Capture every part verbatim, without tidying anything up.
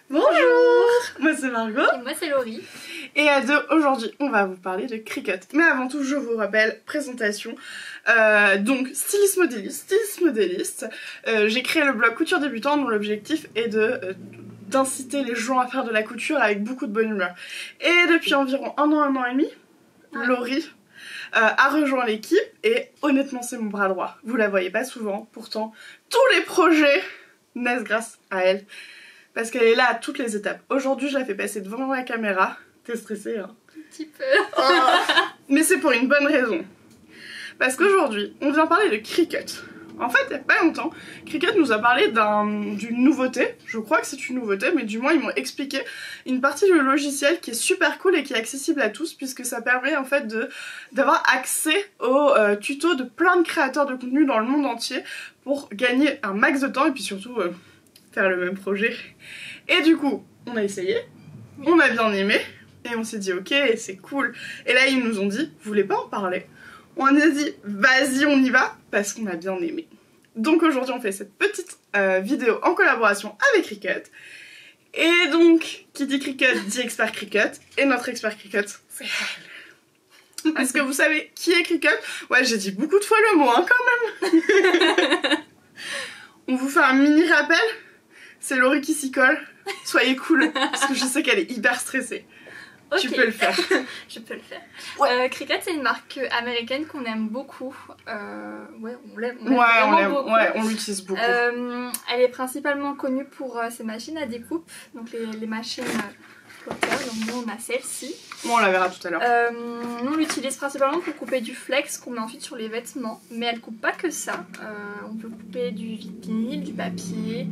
Bonjour. Moi c'est Margot. Et moi c'est Laurie. Et à deux, aujourd'hui, on va vous parler de Cricut. Mais avant tout, je vous rappelle, présentation. Euh, donc, styliste modéliste, styliste modéliste. Euh, j'ai créé le blog Couture Débutant dont l'objectif est de... Euh, d'inciter les gens à faire de la couture avec beaucoup de bonne humeur. Et depuis environ un an, un an et demi, ouais. Laurie euh, a rejoint l'équipe et honnêtement c'est mon bras droit. Vous la voyez pas souvent, pourtant tous les projets naissent grâce à elle. Parce qu'elle est là à toutes les étapes. Aujourd'hui je la fais passer devant la caméra. T'es stressée hein? Un petit peu. Oh. Mais c'est pour une bonne raison. Parce qu'aujourd'hui on vient parler de Cricut. En fait, il n'y a pas longtemps, Cricut nous a parlé d'une nouveauté, je crois que c'est une nouveauté, mais du moins ils m'ont expliqué une partie du logiciel qui est super cool et qui est accessible à tous, puisque ça permet en fait d'avoir accès aux euh, tutos de plein de créateurs de contenu dans le monde entier pour gagner un max de temps et puis surtout euh, faire le même projet. Et du coup, on a essayé, on a bien aimé, et on s'est dit ok, c'est cool. Et là ils nous ont dit, vous voulez pas en parler ? On a dit vas-y on y va parce qu'on a bien aimé. Donc aujourd'hui on fait cette petite euh, vidéo en collaboration avec Cricut. Et donc qui dit Cricut dit expert Cricut. Et notre expert Cricut c'est elle. Est-ce que vous savez qui est Cricut? Ouais j'ai dit beaucoup de fois le mot hein, quand même. On vous fait un mini rappel. C'est Laurie qui s'y colle. Soyez cool parce que je sais qu'elle est hyper stressée. Okay. Tu peux le faire. Je peux le faire. Ouais. Euh, Cricut, c'est une marque américaine qu'on aime beaucoup. Euh, ouais, on l'aime. Ouais, on l'aime. Ouais, on l'utilise beaucoup. Euh, elle est principalement connue pour euh, ses machines à découpe, donc les, les machines plotters. Donc nous, on a celle-ci. Bon, on la verra tout à l'heure. Euh, nous, on l'utilise principalement pour couper du flex qu'on met ensuite sur les vêtements. Mais elle coupe pas que ça. Euh, on peut couper du vinyle, du papier.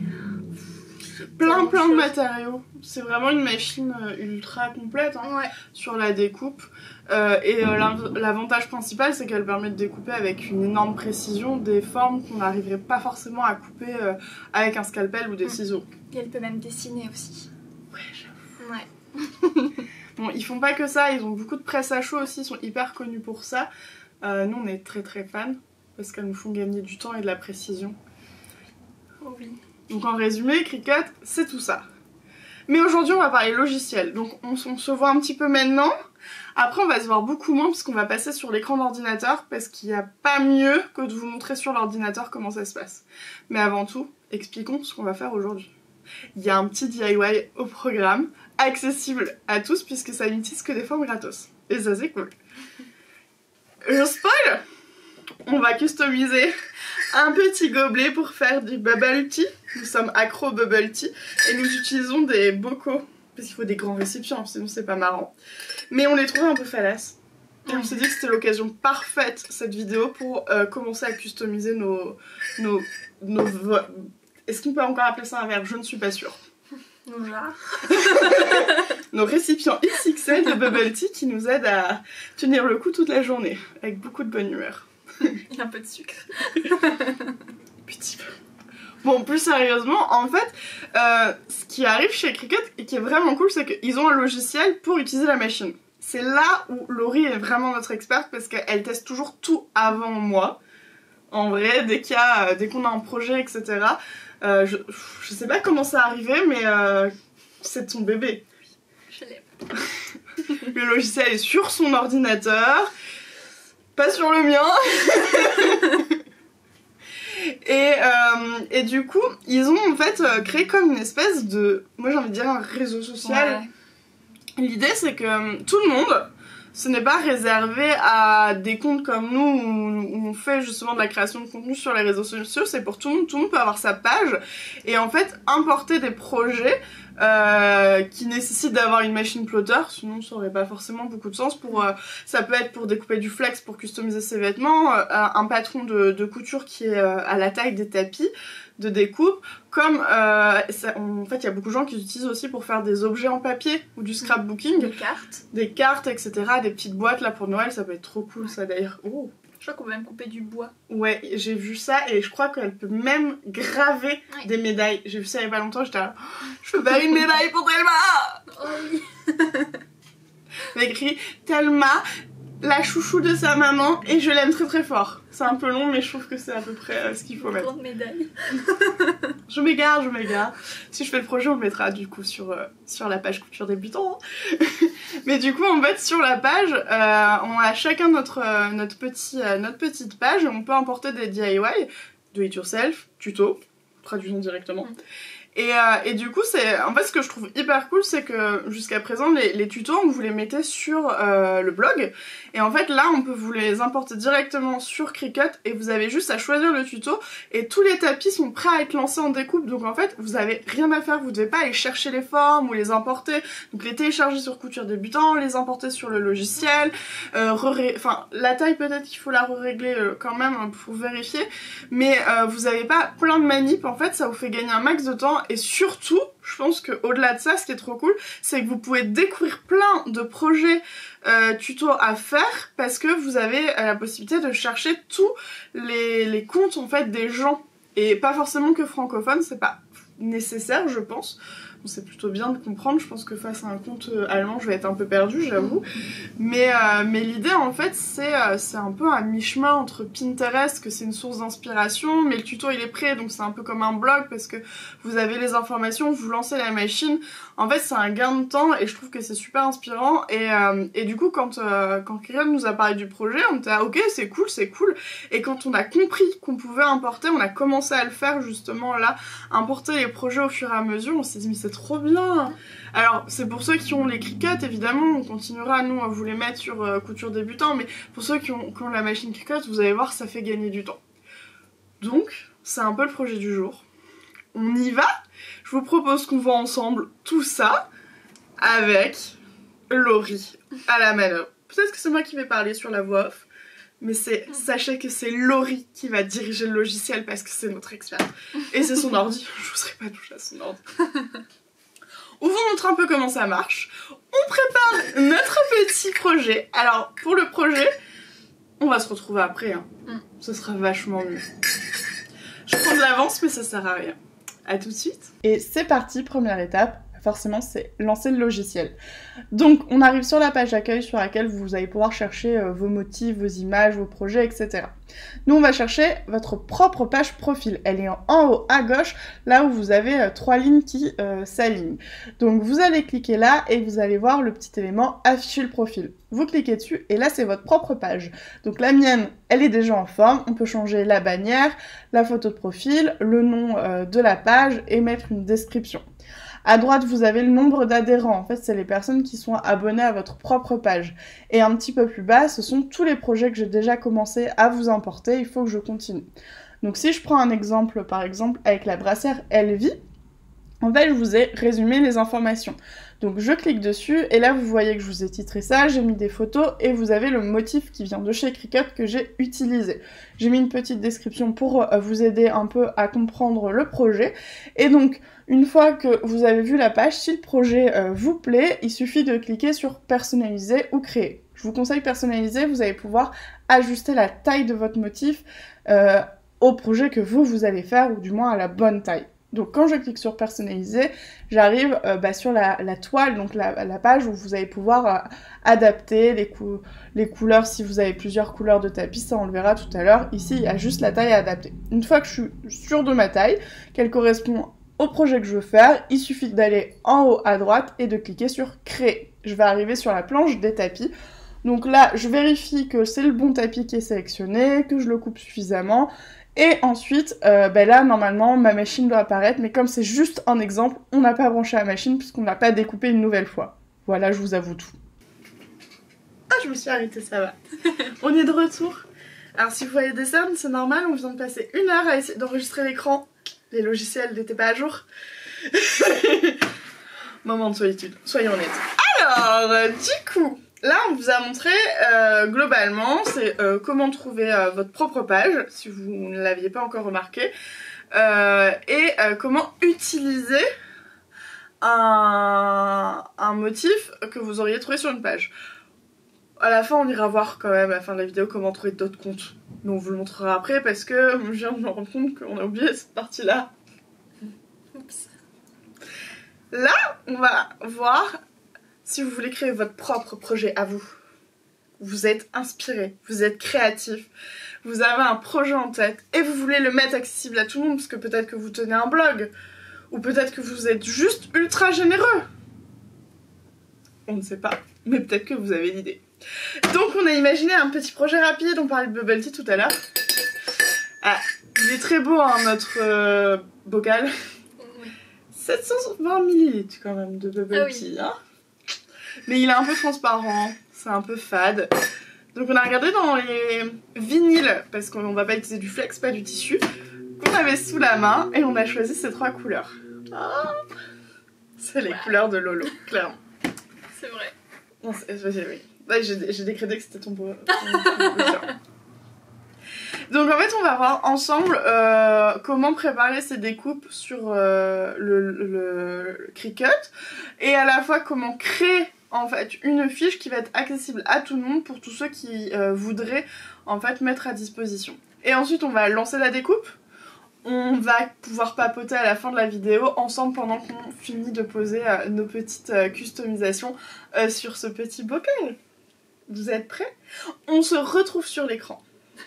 Plein plein de matériaux, c'est vraiment une machine ultra complète hein, ouais. sur la découpe euh, et euh, l'avantage principal c'est qu'elle permet de découper avec une énorme précision des formes qu'on n'arriverait pas forcément à couper euh, avec un scalpel ou des mmh. ciseaux. Et elle peut même dessiner aussi. Ouais j'avoue. Ouais. Bon ils font pas que ça, ils ont beaucoup de presse à chaud aussi, ils sont hyper connus pour ça. Euh, nous on est très très fans parce qu'elles nous font gagner du temps et de la précision. Oh oui. Donc en résumé, Cricut, c'est tout ça. Mais aujourd'hui, on va parler logiciel. Donc on, on se voit un petit peu maintenant. Après, on va se voir beaucoup moins puisqu'on va passer sur l'écran d'ordinateur parce qu'il n'y a pas mieux que de vous montrer sur l'ordinateur comment ça se passe. Mais avant tout, expliquons ce qu'on va faire aujourd'hui. Il y a un petit D I Y au programme, accessible à tous puisque ça n'utilise que des formes gratos. Et ça, c'est cool. Je spoil! On va customiser un petit gobelet pour faire du bubble tea. Nous sommes accro au bubble tea et nous utilisons des bocaux parce qu'il faut des grands récipients sinon c'est pas marrant. Mais on les trouvait un peu fallaces et on s'est dit que c'était l'occasion parfaite cette vidéo pour euh, commencer à customiser nos... nos, nos Est-ce qu'on peut encore appeler ça un verre? Je ne suis pas sûre. Nos jarres. Nos récipients X X L de bubble tea qui nous aident à tenir le coup toute la journée avec beaucoup de bonne humeur. Et un peu de sucre. Petit peu. Bon, plus sérieusement, en fait, euh, ce qui arrive chez Cricut et qui est vraiment cool, c'est qu'ils ont un logiciel pour utiliser la machine. C'est là où Laurie est vraiment notre experte parce qu'elle teste toujours tout avant moi. En vrai, dès qu'il y a, dès qu'on a un projet, et cetera. Euh, je, je sais pas comment ça arrivé, mais euh, c'est de son bébé. Je l'aime. Le logiciel est sur son ordinateur. Pas sur le mien. et, euh, et du coup, ils ont en fait créé comme une espèce de... Moi j'ai envie de dire un réseau social. Ouais. L'idée c'est que tout le monde, ce n'est pas réservé à des comptes comme nous où, où on fait justement de la création de contenu sur les réseaux sociaux. C'est pour tout le monde, tout le monde peut avoir sa page et en fait importer des projets Euh, qui nécessite d'avoir une machine plotter, sinon ça aurait pas forcément beaucoup de sens. Pour, euh, ça peut être pour découper du flex, pour customiser ses vêtements, euh, un patron de, de couture qui est euh, à la taille des tapis de découpe, comme euh, ça, en fait il y a beaucoup de gens qui l'utilisent aussi pour faire des objets en papier ou du scrapbooking, des cartes, des cartes et cetera, des petites boîtes là pour Noël, ça peut être trop cool ça d'ailleurs. Oh. Je crois qu'on peut même couper du bois. Ouais, j'ai vu ça et je crois qu'elle peut même graver ouais. des médailles. J'ai vu ça il y a pas longtemps, j'étais là, oh, je peux faire une médaille pour Thelma. Oh oui. Elle écrit Thelma, la chouchou de sa maman et je l'aime très très fort. C'est un peu long, mais je trouve que c'est à peu près euh, ce qu'il faut mettre. Grande médaille. Je m'égare, je m'égare. Si je fais le projet, on le mettra du coup sur, euh, sur la page couture débutant. Hein. Mais du coup, en fait, sur la page, euh, on a chacun notre, euh, notre, petit, euh, notre petite page et on peut importer des D I Y, do it yourself, tuto, traduisons directement. Mm. Et, euh, et du coup, c'est en fait ce que je trouve hyper cool, c'est que jusqu'à présent, les, les tutos, on vous les mettait sur euh, le blog. Et en fait, là, on peut vous les importer directement sur Cricut et vous avez juste à choisir le tuto. Et tous les tapis sont prêts à être lancés en découpe. Donc en fait, vous avez rien à faire. Vous devez pas aller chercher les formes ou les importer. Donc les télécharger sur Couture Débutant, les importer sur le logiciel. Euh, enfin, la taille, peut-être qu'il faut la régler euh, quand même pour vérifier. Mais euh, vous avez pas plein de manips. En fait, ça vous fait gagner un max de temps. Et surtout, je pense qu'au-delà de ça, ce qui est trop cool, c'est que vous pouvez découvrir plein de projets euh, tutos à faire parce que vous avez euh, la possibilité de chercher tous les, les comptes en fait des gens. Et pas forcément que francophones, c'est pas nécessaire, je pense. Bon, c'est plutôt bien de comprendre, je pense que face à un compte euh, allemand, je vais être un peu perdue, j'avoue. Mais, euh, mais l'idée, en fait, c'est euh, c'est un peu un mi-chemin entre Pinterest, que c'est une source d'inspiration, mais le tuto, il est prêt, donc c'est un peu comme un blog, parce que vous avez les informations, vous lancez la machine. En fait, c'est un gain de temps, et je trouve que c'est super inspirant. Et, euh, et du coup, quand, euh, quand Kyrian nous a parlé du projet, on était ah, ok, c'est cool, c'est cool. Et quand on a compris qu'on pouvait importer, on a commencé à le faire, justement, là, importer les projets au fur et à mesure, on s'est dit, mais c'est trop bien. Alors c'est pour ceux qui ont les Cricut, évidemment on continuera nous à vous les mettre sur euh, Couture Débutant, mais pour ceux qui ont, qui ont la machine Cricut, vous allez voir, ça fait gagner du temps. Donc c'est un peu le projet du jour. On y va. Je vous propose qu'on voit ensemble tout ça avec Laurie à la manœuvre. Peut-être que c'est moi qui vais parler sur la voix off, mais c'est, sachez que c'est Laurie qui va diriger le logiciel parce que c'est notre experte. Et c'est son ordi, je n'oserais pas toucher à son ordi. On vous montre un peu comment ça marche. On prépare notre petit projet. Alors, pour le projet, on va se retrouver après. Hein. Mm. Ce sera vachement mieux. Je prends de l'avance, mais ça sert à rien. À tout de suite. Et c'est parti, première étape. Forcément, c'est lancer le logiciel. Donc, on arrive sur la page d'accueil sur laquelle vous allez pouvoir chercher euh, vos motifs, vos images, vos projets, et cetera. Nous, on va chercher votre propre page profil. Elle est en, en haut à gauche, là où vous avez euh, trois lignes qui euh, s'alignent. Donc, vous allez cliquer là et vous allez voir le petit élément afficher le profil. Vous cliquez dessus et là, c'est votre propre page. Donc, la mienne, elle est déjà en forme. On peut changer la bannière, la photo de profil, le nom euh, de la page et mettre une description. À droite, vous avez le nombre d'adhérents. En fait, c'est les personnes qui sont abonnées à votre propre page. Et un petit peu plus bas, ce sont tous les projets que j'ai déjà commencé à vous importer. Il faut que je continue. Donc, si je prends un exemple, par exemple, avec la brassière Elvie, en fait, je vous ai résumé les informations. Donc, je clique dessus et là, vous voyez que je vous ai titré ça, j'ai mis des photos et vous avez le motif qui vient de chez Cricut que j'ai utilisé. J'ai mis une petite description pour vous aider un peu à comprendre le projet. Et donc, une fois que vous avez vu la page, si le projet euh, vous plaît, il suffit de cliquer sur personnaliser ou créer. Je vous conseille personnaliser, vous allez pouvoir ajuster la taille de votre motif euh, au projet que vous, vous allez faire, ou du moins à la bonne taille. Donc quand je clique sur personnaliser, j'arrive euh, bah, sur la, la toile, donc la, la page où vous allez pouvoir euh, adapter les, cou les couleurs. Si vous avez plusieurs couleurs de tapis, ça on le verra tout à l'heure. Ici, il y a juste la taille à adapter. Une fois que je suis sûre de ma taille, qu'elle correspond au projet que je veux faire, il suffit d'aller en haut à droite et de cliquer sur créer. Je vais arriver sur la planche des tapis. Donc là, je vérifie que c'est le bon tapis qui est sélectionné, que je le coupe suffisamment. Et ensuite, euh, ben là, normalement, ma machine doit apparaître. Mais comme c'est juste un exemple, on n'a pas branché la machine puisqu'on n'a pas découpé une nouvelle fois. Voilà, je vous avoue tout. Ah, je me suis arrêtée, ça va. On est de retour. Alors, si vous voyez des cernes, c'est normal. On vient de passer une heure à essayer d'enregistrer l'écran. Les logiciels n'étaient pas à jour. Moment de solitude, soyons honnêtes. Alors, euh, du coup... Là, on vous a montré euh, globalement, c'est euh, comment trouver euh, votre propre page, si vous ne l'aviez pas encore remarqué, euh, et euh, comment utiliser un, un motif que vous auriez trouvé sur une page. À la fin, on ira voir quand même, à la fin de la vidéo, comment trouver d'autres comptes. Mais on vous le montrera après parce que je viens de me rendre compte qu'on a oublié cette partie-là. Oups. Là, on va voir... Si vous voulez créer votre propre projet à vous, vous êtes inspiré, vous êtes créatif, vous avez un projet en tête et vous voulez le mettre accessible à tout le monde, parce que peut-être que vous tenez un blog, ou peut-être que vous êtes juste ultra généreux. On ne sait pas, mais peut-être que vous avez l'idée. Donc on a imaginé un petit projet rapide, on parlait de bubble tea tout à l'heure. Ah, il est très beau hein, notre euh, bocal. Oui. sept cent vingt millilitres quand même de bubble Ah oui. tea. Hein, mais il est un peu transparent, c'est un peu fade. Donc on a regardé dans les vinyles, parce qu'on va pas utiliser du flex, pas du tissu, qu'on avait sous la main, et on a choisi ces trois couleurs. Oh, c'est les wow. couleurs de Lolo, clairement. C'est vrai. Non, oui. Ouais, j'ai décrété que c'était ton beau. Donc en fait on va voir ensemble euh, comment préparer ces découpes sur euh, le, le, le Cricut, et à la fois comment créer en fait une fiche qui va être accessible à tout le monde pour tous ceux qui euh, voudraient en fait mettre à disposition. Et ensuite on va lancer la découpe, on va pouvoir papoter à la fin de la vidéo ensemble pendant qu'on finit de poser euh, nos petites euh, customisations euh, sur ce petit bocal. Vous êtes prêts? On se retrouve sur l'écran.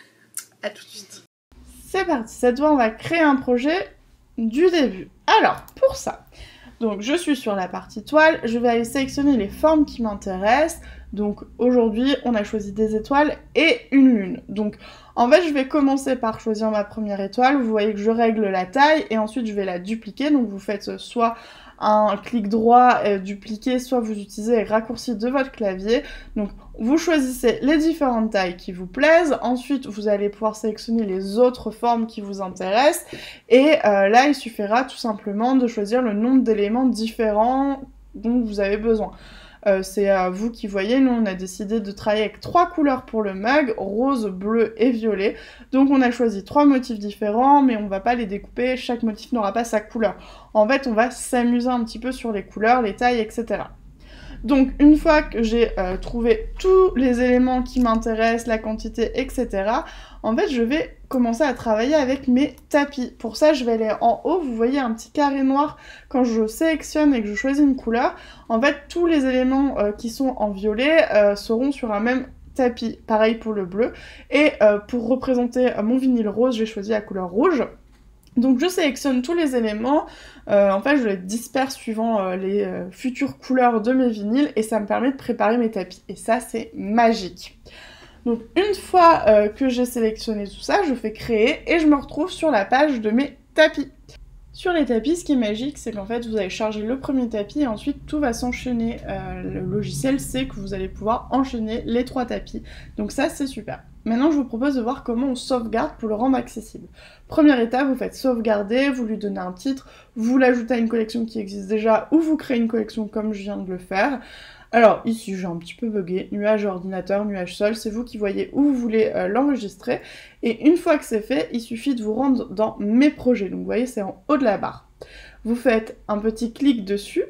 A tout de suite. C'est parti, cette fois on va créer un projet du début. Alors, pour ça, donc je suis sur la partie toile, je vais aller sélectionner les formes qui m'intéressent. Donc aujourd'hui, on a choisi des étoiles et une lune. Donc en fait, je vais commencer par choisir ma première étoile. Vous voyez que je règle la taille et ensuite je vais la dupliquer. Donc vous faites soit un clic droit, euh, dupliquer, soit vous utilisez les raccourcis de votre clavier. Donc vous choisissez les différentes tailles qui vous plaisent, ensuite vous allez pouvoir sélectionner les autres formes qui vous intéressent, et euh, là il suffira tout simplement de choisir le nombre d'éléments différents dont vous avez besoin. Euh, c'est à vous qui voyez, nous on a décidé de travailler avec trois couleurs pour le mug, rose, bleu et violet. Donc on a choisi trois motifs différents, mais on va pas les découper, chaque motif n'aura pas sa couleur. En fait on va s'amuser un petit peu sur les couleurs, les tailles, et cetera. Donc une fois que j'ai euh, trouvé tous les éléments qui m'intéressent, la quantité, et cetera, en fait je vais commencer à travailler avec mes tapis. Pour ça je vais aller en haut, vous voyez un petit carré noir, quand je sélectionne et que je choisis une couleur, en fait tous les éléments euh, qui sont en violet euh, seront sur un même tapis. Pareil pour le bleu. Et euh, pour représenter mon vinyle rose, j'ai choisi la couleur rouge. Donc je sélectionne tous les éléments, euh, en fait je les disperse suivant euh, les euh, futures couleurs de mes vinyles et ça me permet de préparer mes tapis. Et ça c'est magique. Donc une fois euh, que j'ai sélectionné tout ça, je fais créer et je me retrouve sur la page de mes tapis. Sur les tapis, ce qui est magique, c'est qu'en fait vous allez charger le premier tapis et ensuite tout va s'enchaîner. Euh, le logiciel sait que vous allez pouvoir enchaîner les trois tapis. Donc ça c'est super. Maintenant je vous propose de voir comment on sauvegarde pour le rendre accessible. Première étape, vous faites sauvegarder, vous lui donnez un titre, vous l'ajoutez à une collection qui existe déjà ou vous créez une collection comme je viens de le faire. Alors ici j'ai un petit peu bugué, nuage ordinateur, nuage sol, c'est vous qui voyez où vous voulez euh, l'enregistrer. Et une fois que c'est fait, il suffit de vous rendre dans mes projets. Donc vous voyez c'est en haut de la barre. Vous faites un petit clic dessus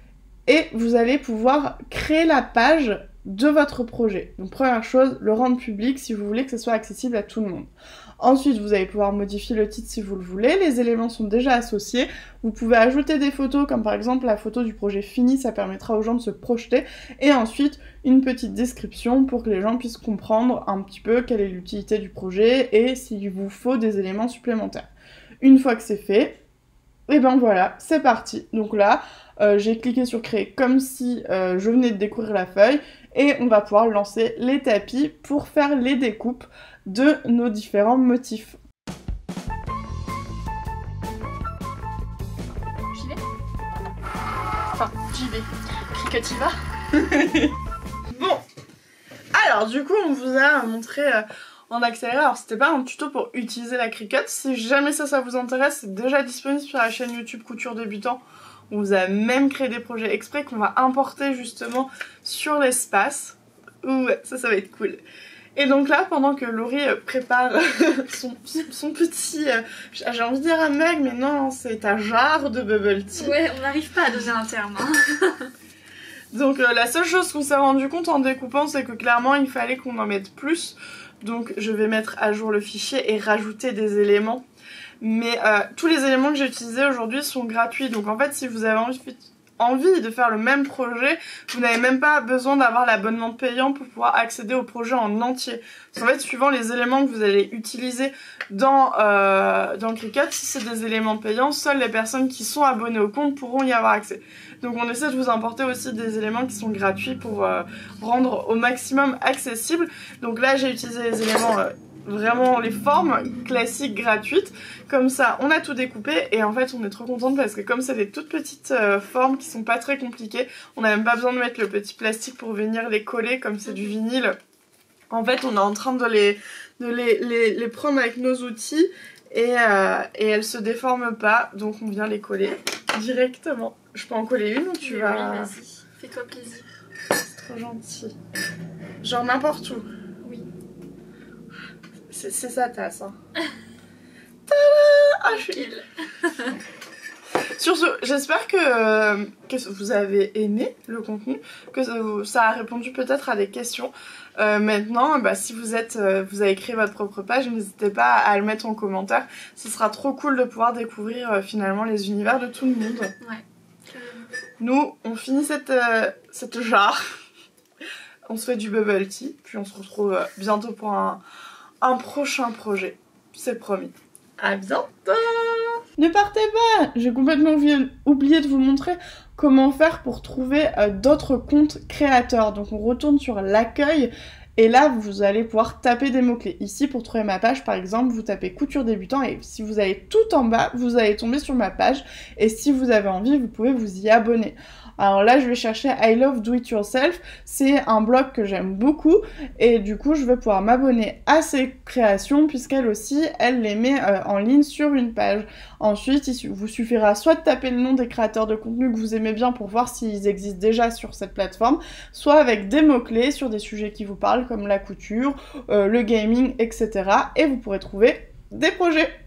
et vous allez pouvoir créer la page de votre projet. Donc première chose, le rendre public si vous voulez que ce soit accessible à tout le monde. Ensuite, vous allez pouvoir modifier le titre si vous le voulez, les éléments sont déjà associés. Vous pouvez ajouter des photos, comme par exemple la photo du projet fini, ça permettra aux gens de se projeter. Et ensuite, une petite description pour que les gens puissent comprendre un petit peu quelle est l'utilité du projet et s'il vous faut des éléments supplémentaires. Une fois que c'est fait, et ben voilà, c'est parti. Donc là, euh, j'ai cliqué sur créer comme si euh, je venais de découvrir la feuille et on va pouvoir lancer les tapis pour faire les découpes de nos différents motifs. J'y vais. Enfin, j'y vais. Cricut y va. Bon, alors du coup on vous a montré euh, en accéléré, alors c'était pas un tuto pour utiliser la Cricut, si jamais ça ça vous intéresse, c'est déjà disponible sur la chaîne YouTube Couture Débutant. On vous a même créé des projets exprès qu'on va importer justement sur l'espace. Ouais, ça ça va être cool. Et donc là, pendant que Laurie prépare son, son petit, euh, j'ai envie de dire un mug, mais non, c'est un jar de bubble tea. Ouais, on n'arrive pas à donner un terme. Hein. Donc euh, la seule chose qu'on s'est rendu compte en découpant, c'est que clairement il fallait qu'on en mette plus. Donc je vais mettre à jour le fichier et rajouter des éléments. Mais euh, tous les éléments que j'ai utilisés aujourd'hui sont gratuits. Donc en fait, si vous avez envie, envie de faire le même projet, vous n'avez même pas besoin d'avoir l'abonnement payant pour pouvoir accéder au projet en entier. Parce qu'en fait, suivant les éléments que vous allez utiliser dans, euh, dans Cricut, si c'est des éléments payants, seules les personnes qui sont abonnées au compte pourront y avoir accès. Donc on essaie de vous importer aussi des éléments qui sont gratuits pour euh, rendre au maximum accessible. Donc là, j'ai utilisé les éléments... Euh, vraiment les formes classiques gratuites, comme ça on a tout découpé et en fait on est trop contente parce que comme c'est des toutes petites euh, formes qui sont pas très compliquées, on n'a même pas besoin de mettre le petit plastique pour venir les coller comme c'est du vinyle. En fait on est en train de les, de les, les, les prendre avec nos outils et, euh, et elles se déforment pas, donc on vient les coller directement. Je peux en coller une ou tu oui, vas... Oui, vas-y, fais-toi plaisir. C'est trop gentil. Genre n'importe où. C'est sa tasse. Hein. Ah, je suis... Sur ce, j'espère que, que vous avez aimé le contenu, que ça, ça a répondu peut-être à des questions. Euh, maintenant, bah, si vous êtes, euh, vous avez créé votre propre page, n'hésitez pas à le mettre en commentaire. Ce sera trop cool de pouvoir découvrir euh, finalement les univers de tout le monde. Ouais. Nous, on finit cette, euh, cette jarre. On se fait du bubble tea, puis on se retrouve euh, bientôt pour un... un prochain projet, c'est promis. À bientôt. Ne partez pas, j'ai complètement oublié de vous montrer comment faire pour trouver euh, d'autres comptes créateurs. Donc on retourne sur l'accueil et là vous allez pouvoir taper des mots-clés. Ici pour trouver ma page par exemple, vous tapez couture débutant et si vous allez tout en bas, vous allez tomber sur ma page et si vous avez envie, vous pouvez vous y abonner. Alors là, je vais chercher I Love Do It Yourself, c'est un blog que j'aime beaucoup et du coup, je vais pouvoir m'abonner à ses créations puisqu'elle aussi, elle les met euh, en ligne sur une page. Ensuite, il vous suffira soit de taper le nom des créateurs de contenu que vous aimez bien pour voir s'ils existent déjà sur cette plateforme, soit avec des mots-clés sur des sujets qui vous parlent comme la couture, euh, le gaming, et cetera. Et vous pourrez trouver des projets.